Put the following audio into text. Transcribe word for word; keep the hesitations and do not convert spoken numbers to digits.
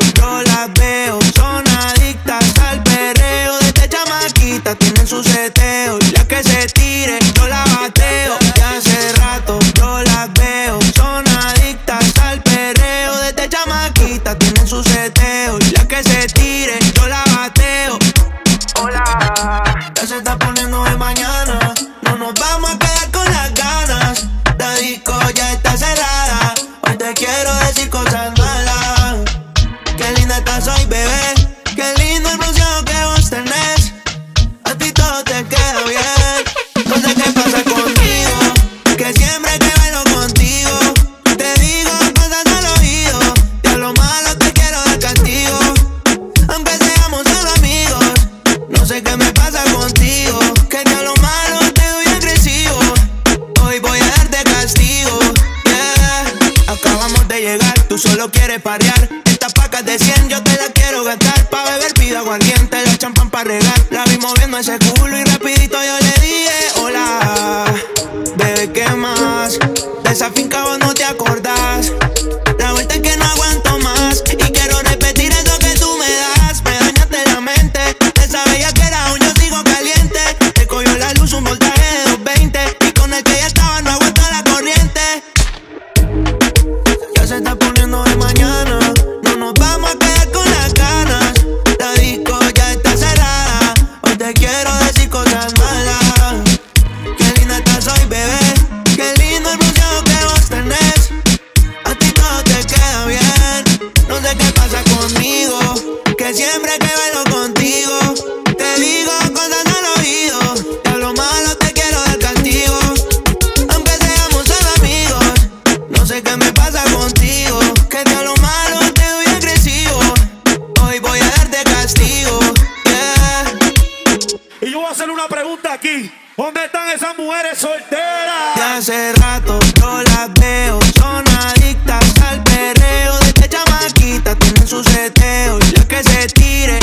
yo las veo. Son adictas al perreo. Desde chamaquita tienen su seteo. Y la que se tire, yo la bateo. De hace rato yo las veo. Son adictas al perreo. Desde chamaquita tienen su seteo. Y la que se tire, yo la bateo. Hola, ya se está poniendo de mañana. No nos vamos a quedar con las ganas. La disco ya está cerrada. Hoy te quiero decir cosas malas. Qué linda estás hoy, bebé. Qué lindo el bronceado que vos tenés. A ti todo te queda bien. No sé qué pasa conmigo, que siempre que bailo contigo te digo cosas al oído. De lo malo te quiero dar castigo, aunque seamos solo amigos. No sé qué me pasa contigo, que de lo malo te doy agresivo. Hoy voy a darte castigo, yeah. Acabamos de llegar, tú solo quieres parear. Estas pacas de cien yo te las quiero gastar. Pa' beber pido aguardiente, la champán pa' regar. La vi moviendo ese culo y rapidito yo le dije hola. Bebé, ¿qué más? De esa finca vos no te acordás. La vuelta es que no aguanto más y quiero repetir eso que tú me das. Me dañaste la mente, te sabía que era un yo sigo caliente. Te cogió la luz un voltaje de doscientos veinte y con el que ya estaba no aguanta la corriente. Ya se está poniendo de mañana. No nos vamos a quedar con las ganas. La disco ya está cerrada. Hoy te quiero decir cosas malas. Qué linda estás hoy, bebé. Qué lindo el bronceado que vos tenés. A ti todo te queda bien. No sé qué pasa conmigo, que siempre que bailo contigo te digo cosas al oído. De lo malo te quiero dar castigo, aunque seamos solo amigos. No sé qué me pasa contigo, que de lo malo te doy agresivo. Hoy voy a darte castigo, yeah. Y yo voy a hacer una pregunta aquí. ¿Dónde están esas mujeres solteras? De hace rato yo las veo. Son adictas al perreo. Desde chamaquita tienen su seteo. Y la que se tire,